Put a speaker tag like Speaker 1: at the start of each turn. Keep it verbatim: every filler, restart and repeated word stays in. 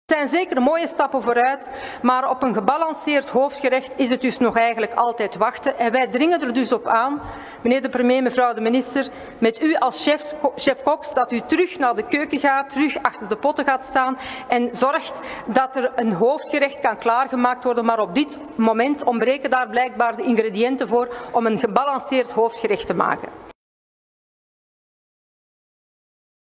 Speaker 1: Het zijn zeker mooie stappen vooruit, maar op een gebalanceerd hoofdgerecht is het dus nog eigenlijk altijd wachten. En wij dringen er dus op aan, meneer de premier, mevrouw de minister, met u als chef, chef Cox, dat u terug naar de keuken gaat, terug achter de potten gaat staan en zorgt dat er een hoofdgerecht kan klaargemaakt worden. Maar op dit moment ontbreken daar blijkbaar de ingrediënten voor om een gebalanceerd hoofdgerecht te maken.